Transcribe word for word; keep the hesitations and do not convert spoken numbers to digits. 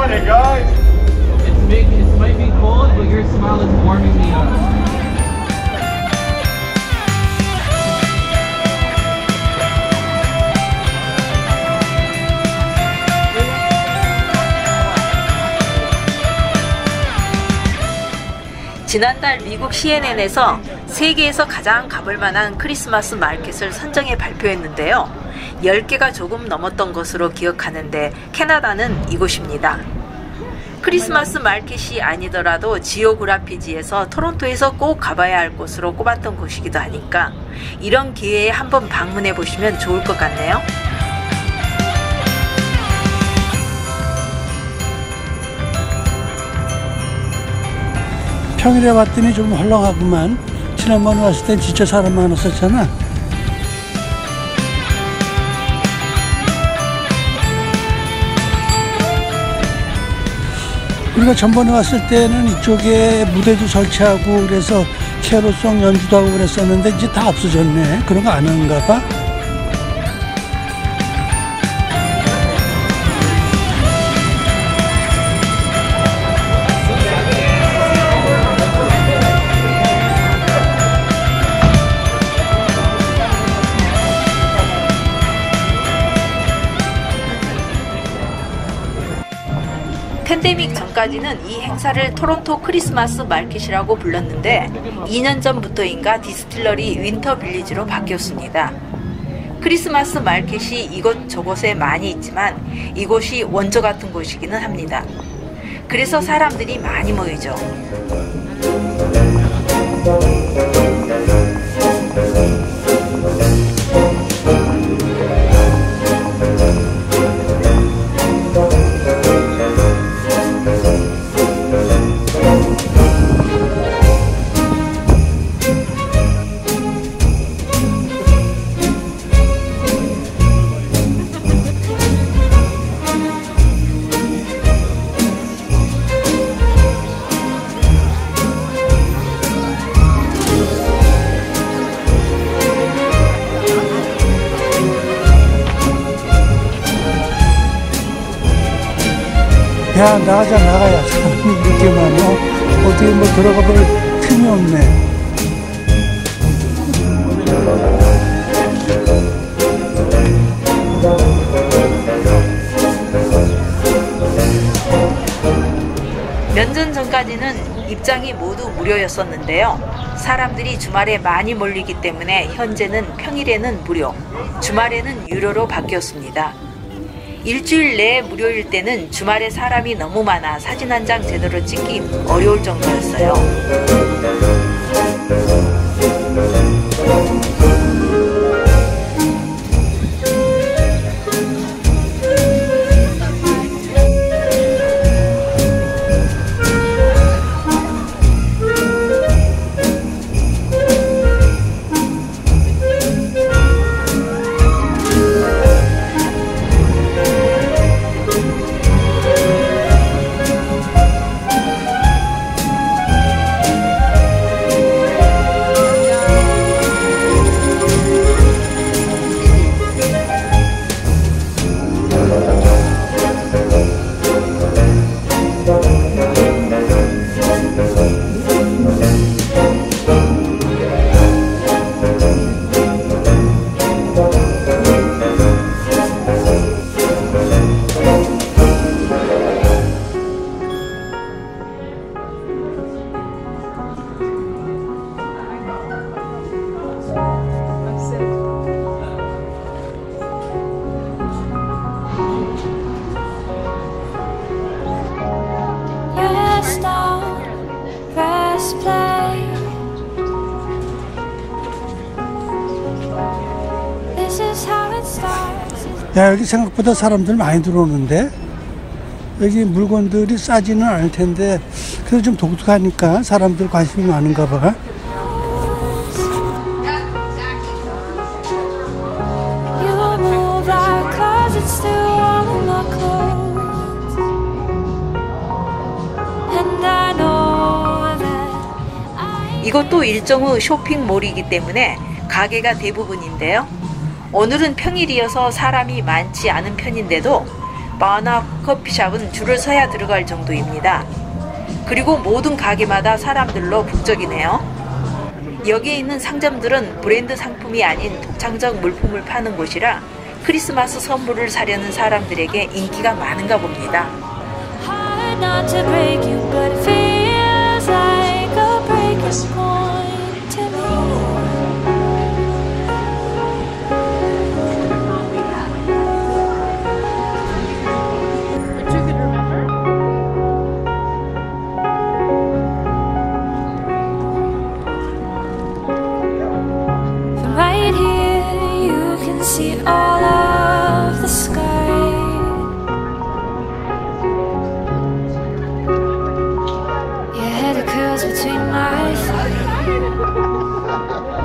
morning, guys. It's big. It might be cold, but your smile is warming me up. 지난달 미국 씨엔엔에서 세계에서 가장 가볼 만한 크리스마스 마켓을 선정해 발표했는데요. 열 개가 조금 넘었던 것으로 기억하는데 캐나다는 이곳입니다. 크리스마스 마켓이 아니더라도 지오그라피지에서 토론토에서 꼭 가봐야 할 곳으로 꼽았던 곳이기도 하니까 이런 기회에 한번 방문해 보시면 좋을 것 같네요. 평일에 왔더니 좀 헐렁하구만. 지난번 왔을 땐 진짜 사람 많았었잖아. 우리가 전번에 왔을 때는 이쪽에 무대도 설치하고 그래서 캐롤송 연주도 하고 그랬었는데 이제 다 없어졌네. 그런 거 안 하는가 봐. 팬데믹 전까지는 이 행사를 토론토 크리스마스 마켓이라고 불렀는데 이 년 전부터인가 디스틸러리 윈터 빌리지로 바뀌었습니다. 크리스마스 마켓이 이곳저곳에 많이 있지만 이곳이 원조 같은 곳이기는 합니다. 그래서 사람들이 많이 모이죠. 야, 나가자, 나가야. 사람이 이렇게 많어. 어떻게 뭐 들어가 볼 틈이 없네. 몇 년 전까지는 입장이 모두 무료였었는데요. 사람들이 주말에 많이 몰리기 때문에 현재는 평일에는 무료, 주말에는 유료로 바뀌었습니다. 일주일 내에 무료일 때는 주말에 사람이 너무 많아 사진 한 장 제대로 찍기 어려울 정도였어요. 야, 여기 생각보다 사람들 많이 들어오는데 여기 물건들이 싸지는 않을 텐데 그래도 좀 독특하니까 사람들 관심이 많은가 봐. 이것도 일종의 쇼핑몰이기 때문에 가게가 대부분인데요. 오늘은 평일이어서 사람이 많지 않은 편인데도 바나 커피숍은 줄을 서야 들어갈 정도입니다. 그리고 모든 가게마다 사람들로 북적이네요. 여기에 있는 상점들은 브랜드 상품이 아닌 독창적 물품을 파는 곳이라 크리스마스 선물을 사려는 사람들에게 인기가 많은가 봅니다. See all of the sky. Your head curls between my thighs.